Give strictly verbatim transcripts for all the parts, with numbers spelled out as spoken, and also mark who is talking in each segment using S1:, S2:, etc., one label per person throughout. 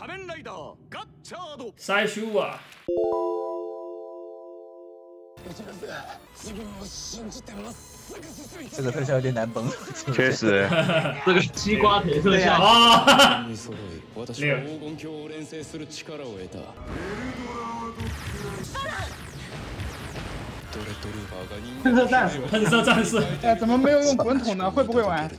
S1: 塞修啊！
S2: 这个特效有点难崩，
S3: 确实，
S4: 这个西瓜腿特效
S1: 啊！六。
S4: 喷射战士，
S1: 喷射战士，
S5: 哎，怎么没有用滚筒呢？会不会玩？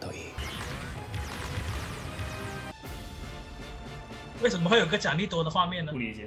S6: 为什么会有个奖励多的画面呢？
S1: 不理解。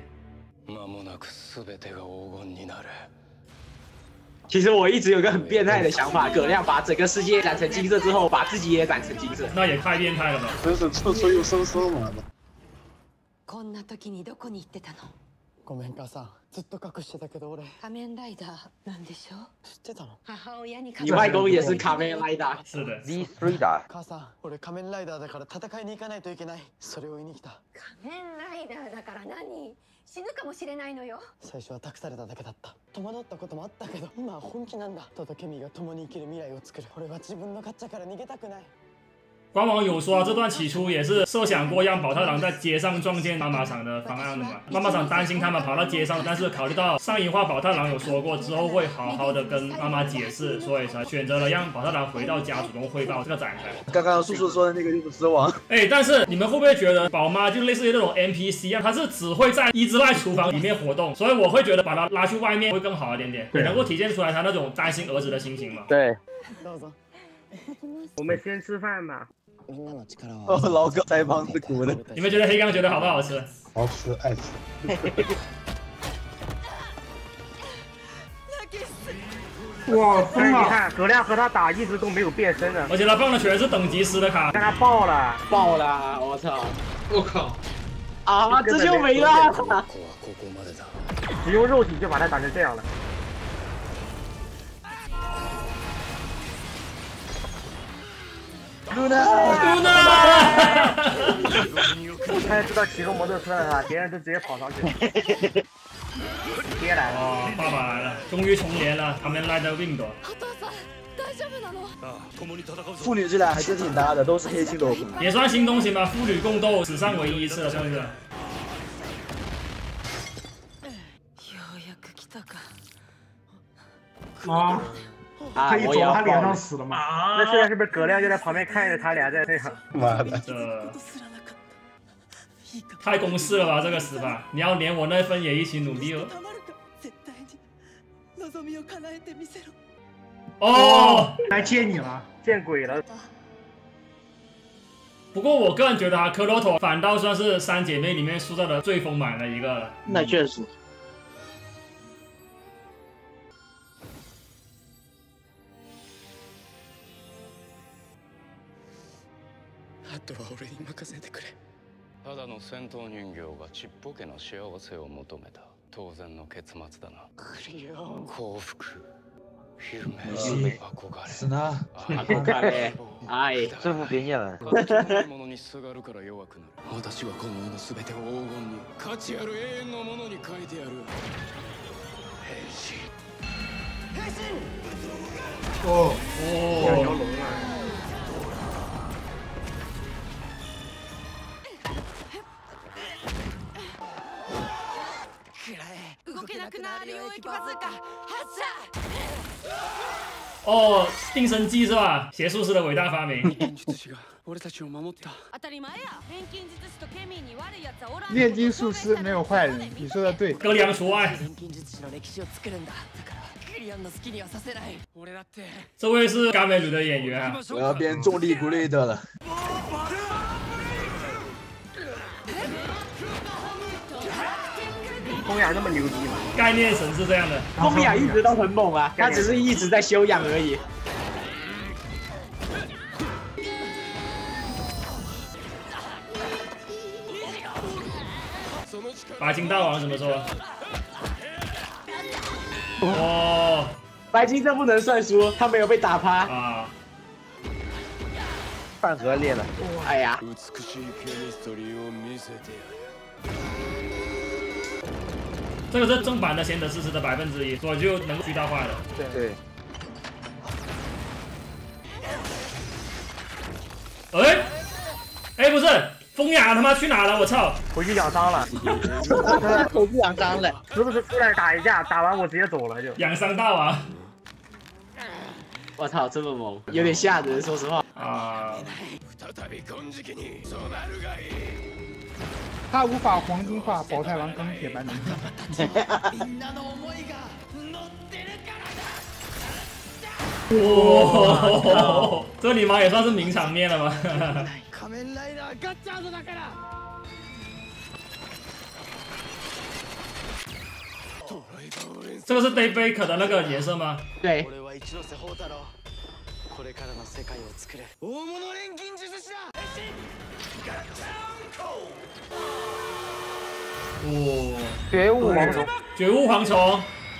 S7: 其实我一直有个很变态的想法，葛亮把整个世界染成金色之后，把自己也染成金色，
S1: 那也太变态了吧！
S8: 真是撤出又收收嘛。
S9: こんな時にどこに行ってたの？
S10: ごめん母さん、ずっと隠してたけど俺。
S9: 仮面ライダーなんでしょ？
S10: 知ってたの？
S9: 母親に。
S7: 你外公也是仮面ライダー。
S1: 是的。
S3: Z スリーだ。
S10: 母さん、俺仮面ライダーだから戦いに行かないといけない。それを言いに来た。
S9: 仮面ライダーだから何？死ぬかもしれないのよ。
S10: 最初は託されただけだった。戸惑ったこともあったけど、今は本気なんだ。トドケミが共に生きる未来を作る。俺は自分のガッチャから逃げたくない。
S1: 官网有说啊，这段起初也是设想过让宝太郎在街上撞见妈妈桑的方案的嘛。妈妈桑担心他们跑到街上，但是考虑到上一话宝太郎有说过之后会好好的跟妈妈解释，所以才选择了让宝太郎回到家主动汇报这个展开。
S2: 刚刚叔叔说的那个就是死亡。
S1: 哎，但是你们会不会觉得宝妈就类似于那种 N P C 啊？她是只会在伊之濑厨房里面活动，所以我会觉得把她拉去外面会更好一点点，也能够体现出来她那种担心儿子的心情嘛。
S3: 对。
S11: 我们先吃饭吧。
S2: 哦，老哥腮帮子鼓的。
S1: 你们觉得黑刚觉得好不好吃？
S8: 好吃，爱吃。
S11: 哇，疯了！你看葛亮和他打一直都没有变身的，
S1: 而且他放的全是等级师的卡，
S11: 让他爆了，
S7: 爆了！我操！
S4: 我靠！
S7: 啊，这就没了！
S11: 只用肉体就把他打成这样了。
S2: 露娜，
S1: 露娜！
S11: 他也知道骑个摩托车了，别人都直接跑上去。爹来了！
S1: 哦，爸爸来了，终于重连了，他们来的 window。
S2: 父女质量还真挺搭的，都是黑心斗篷，
S1: 也算新东西吧，父女共斗史上唯一一次了，是不是？
S4: 啊！ 可以走他脸上死了吗？
S11: 啊、那现在是不是葛亮就在旁边看着他俩在那样？
S8: 妈的！
S1: 这太公式了吧，这个死法！你要连我那份也一起努力哦。哦，
S4: 来见你了，
S11: 见鬼了！
S1: 不过我个人觉得啊，克洛托反倒算是三姐妹里面塑造的最丰满的一个了。
S7: 那确实。
S12: あとは俺に任せてくれ。ただの戦闘人形がちっぽけな幸せを求めた当然の結末だな。幸福、夢、憧れ。
S2: 是呢。
S7: 憧れ。愛。
S3: 这副别念了。
S12: ものにすがるから弱くなる。私はこの世の全てを黄金に価値ある永遠のものに変えてやる。変身。変身。
S4: 哦
S1: 哦。
S11: 条龙啊！
S1: 哦，定身技是吧？邪术师的伟大发明。
S5: 炼金术师没有坏人，你说的对。
S1: 葛亮除外。这位是嘎美鲁的演员啊。
S2: 我要变重力古雷德了。
S11: 风雅那么牛逼吗？
S1: 概念神是这样的，
S7: 风雅一直都很猛啊，他只是一直在修养而已。
S1: 白金大王怎么说？哦，
S7: 白金这不能算输，他没有被打趴
S1: 啊。
S3: 饭盒裂了，
S7: 哎呀！
S1: 这个是正版的贤者之石的百分之一，所以就能巨大化的。
S3: 对对。
S1: 哎，哎，不是， 风雅他妈去哪了？我操！
S11: 回去养伤了。
S5: 我不养伤了。
S11: 时不时出来打一架，打完我直接走了就。
S1: 养伤大王。
S7: 我操，这么猛，有点吓人，说实话。
S1: 啊。
S5: 他无法黄金化宝太郎钢铁般的。
S1: 哇，这你妈也算是名场面了吧？这个是 Daybreaker 的那个颜色吗？
S7: 对。
S1: 哦，
S11: 觉悟蝗虫，
S1: 觉悟蝗虫。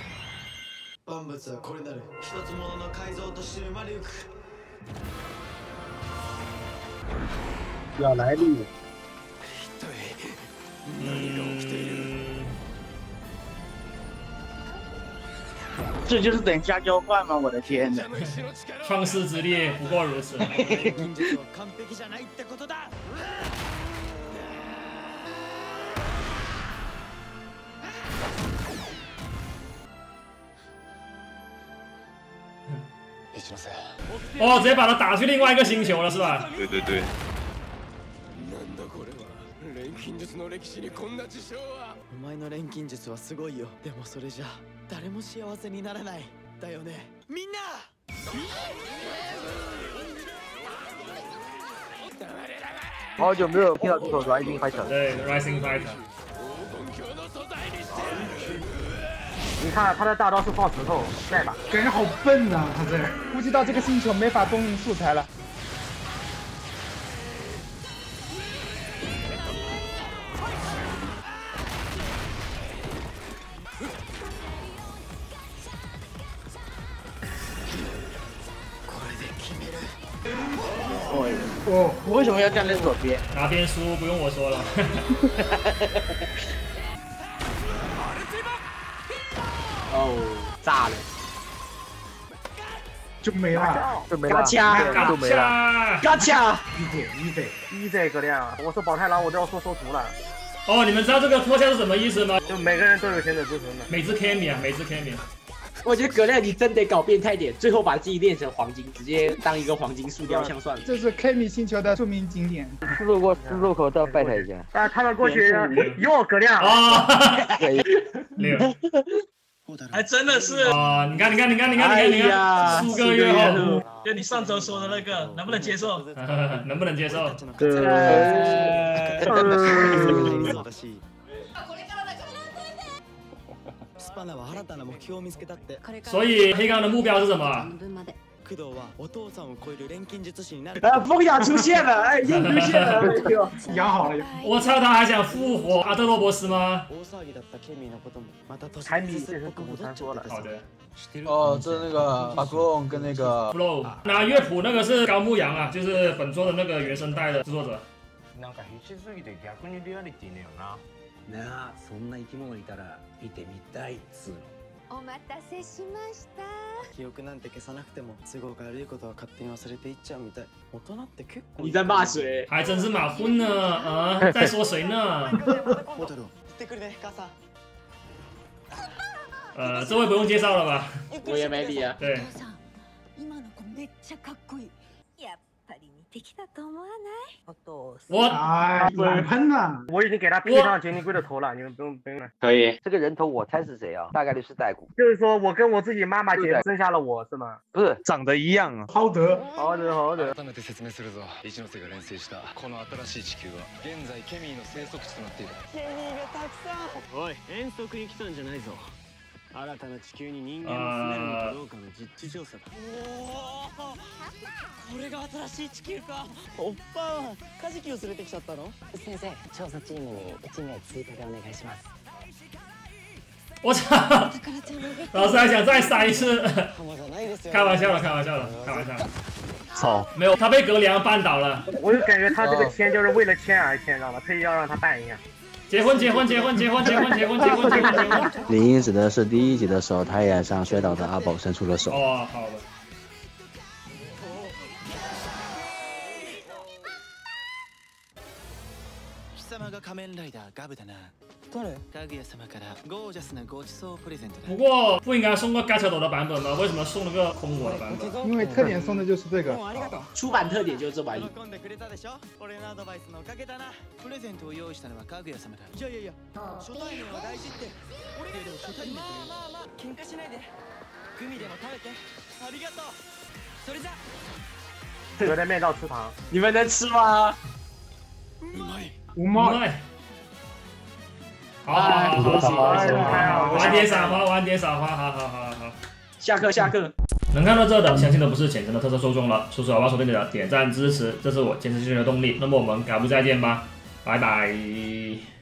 S8: 要来力。
S1: 嗯，
S5: 这就是等价交换吗？我的天哪！
S1: 创世之力不过如此。哦，直接把他打去另外一个星球了，是吧？
S3: 对对对。
S10: お前の錬金術はすごいよ。でもそれじゃ誰も幸せにならない。だよね。みんな。
S3: 好久没有听到这首 Rising Fighter。
S1: 对 ，Rising Fighter。
S11: 你看他的大招是放石头，在吧？
S4: 感觉好笨呐、啊，他这
S5: 估计到这个星球没法动用素材了。
S2: 哦，我为什么要站在左边？
S1: 哪边输不用我说了。
S7: 哦，炸了，
S4: 就没了，
S11: 就没了，
S7: 嘎掐，
S11: 就没了，
S7: 嘎掐，
S4: 一对一对
S11: 一对格亮，我是宝太郎，我都要说收徒了。
S1: 哦，你们知道这个特效是什么意思吗？
S11: 就每个人都有贤者之神的。
S1: 每只 Kami 啊，每只 Kami。
S7: 我觉得葛亮你真得搞变态点，最后把自己练成黄金，直接当一个黄金塑雕像算了。
S5: 这是 Kami 星球的著名景点。
S3: 路过十入口都要拜他一下。
S11: 啊，他们过去哟，葛亮
S1: 啊，六。
S6: 还真的是
S1: 啊！你看，你看，你看，你看，你看，数个月后，
S6: 就你上周说的那个，能不能接受？
S1: 能不能接受？所以黑刚的目标是什么？
S7: 呃，风雅出现了，哎，又出现了，
S4: 养好了。
S1: 我操，他还想复活阿特洛博斯吗？
S11: 海米变成古传说了。
S1: 好的。
S2: 哦，这是那个巴克隆跟那个
S1: Flow， 那乐谱那个是高木阳啊，就是本作的那个原声带的制作者。
S13: なんか必死すぎて逆にリアリティねよな。
S14: なあ、そんな生き物いたら見てみたいっつうの。
S9: お待たせしました。
S10: 記憶なんて消さなくても都合が悪いことは勝手に忘れていっちゃうみたい。大人って結構。
S7: 你在骂谁？
S1: 还真是马混呢啊！在说谁呢？呃，这位不用介绍了吧？
S7: 我也没理啊。
S1: 对。
S9: 今の子めっちゃかっこいい。やっぱり似てきたと思わない？お父さん。
S1: 我
S4: 哎，满喷呐！
S11: 我已经给他 P 上杰尼龟的头了，你们不用不用了。
S3: 可以。这个人头我猜是谁啊？大概率是代骨。
S11: 就是说我跟我自己妈妈结生下了我是吗？
S3: 不是，长得一样啊。
S4: 好德，
S11: 好德，好德。
S12: 改めて説明するぞ。一ノ瀬が連成したこの新しい地球は現在ケミーの生息地となっている。
S10: ケミーがたくさん。おい、遠足に来たんじゃないぞ。新たな地球に人間を住めるのかどうかの実地調査だ。おお、これが新しい地球か。おっぱはカジキを連れてきちゃったの？
S15: 先生、調査チームに一名追加でお願いします。
S1: 我操！老师还想再塞一次，开玩笑了，开玩笑了，开玩笑。
S3: 操！
S1: 没有，他被格良绊倒了。
S11: 我就感觉他这个签就是为了签而签，知道吗？特意要让他办一样。
S1: 结婚，结婚，结婚，结婚，结婚，结婚，结婚，结婚，结婚。
S16: 林英指的是第一集的时候，他也向摔倒的阿宝伸出了手。
S1: 哦，好的。
S10: 仮面ライダーガブだな。誰？かぐや様からゴージャスなごちそうプレゼントだ。
S1: 不过不应该送个 Gacha 的版本吗？为什么送了个空我的版本？
S5: 因为特点送的就是这个。
S7: 出版特点就是这玩意。
S10: 喜んでくれたでしょ？俺のアドバイスのおかげだな。プレゼントを用意したのはかぐや様だ。いやいやいや、初対面は大事って。俺でも初対面。まあまあまあ、喧嘩しないで。グミでも食べて。ありがとう。それじゃ。
S11: 有的面到吃糖。
S7: 你们能吃吗？
S10: うまい。
S4: うまい。
S1: 好好好好好，晚点撒花，晚点撒花，好好好好。
S7: 下课下课。
S1: 能看到这的，相信都不是浅层的特色受众了。叔叔好吧，手对你的点赞支持，这是我坚持下去的动力。那么我们改不再见吧，拜拜。